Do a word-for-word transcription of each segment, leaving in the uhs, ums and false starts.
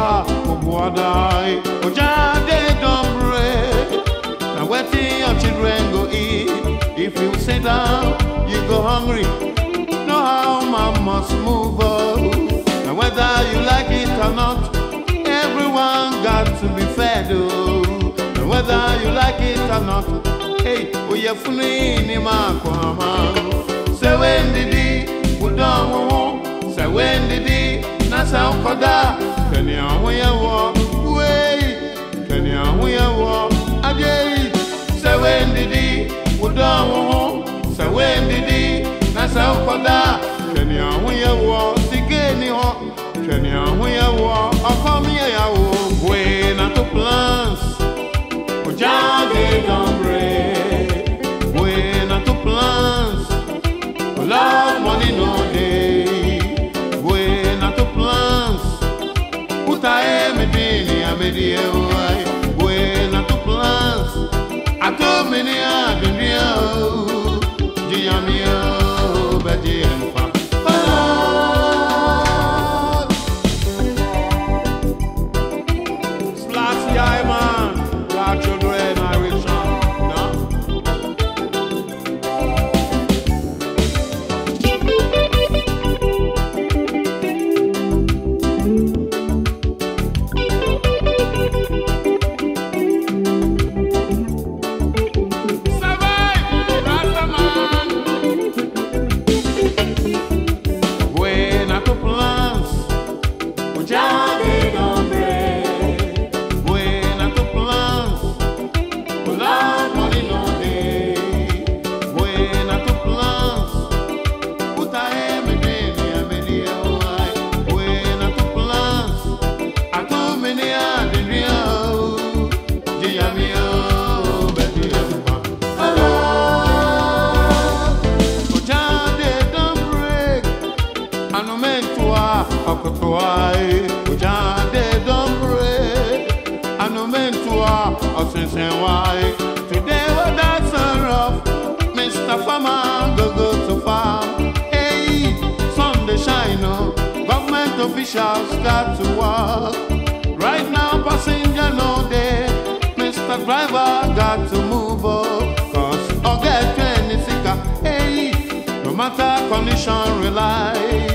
tua Obuadai Ojade don't break. Now where your children go eat. If you sit down, you go hungry. Know how man must move up. And whether you like it or not, everyone got to be fed. Oh. And whether you like it or not, hey, we are funny ni makwama. Say when did he would don't say when did he nasa ukoda kenya huya wo way kenya huya wo ajay. Say when did he would don't say when did he nasa ukoda kenya huya wo sigeni ho kenya huya wo akomia ya wo we na to plans ojade don't break. We na to plans love money no day. We na to plans utae medini amedie wai. We na to plans ato mini adunia jiamio bedi enfa. Splash the eye man, our children are rich no. Akotoai ojade don't break. Anomentua osensenwai. Today we dance rough. Mister Farmer go go to farm. Hey, sun dey shine oh. Government officials start to work. Right now passenger no day. Mister Driver got to move up. Cause I'll get twenty sicker. Hey, no matter condition rely.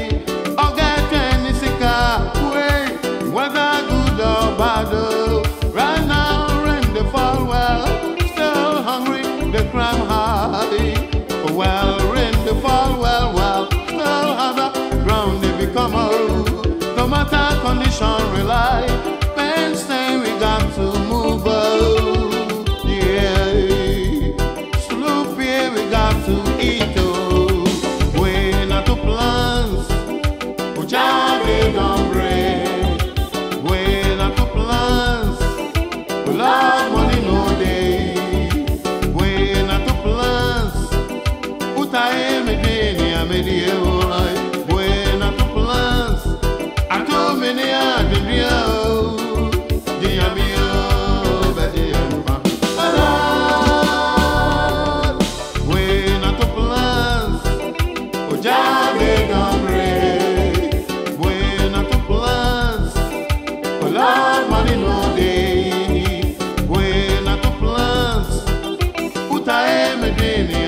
Whether good or bad, oh. Right now rain they fall well. Still hungry, they crime high. Oh, well, rain they fall well, well. Still harder, ground they become old. No matter condition rely. Pain say we got to move out. Yeah, sloop here we got to eat oh. We not to plans. Oh, Jade don't break. Love money no day. We not to plans. Utae medini amedie oi. We not to plans. Ato meni adunia. Diamio bedi empa. We not to plans. Ojade don't break. We not to plans. Love money no day. Medini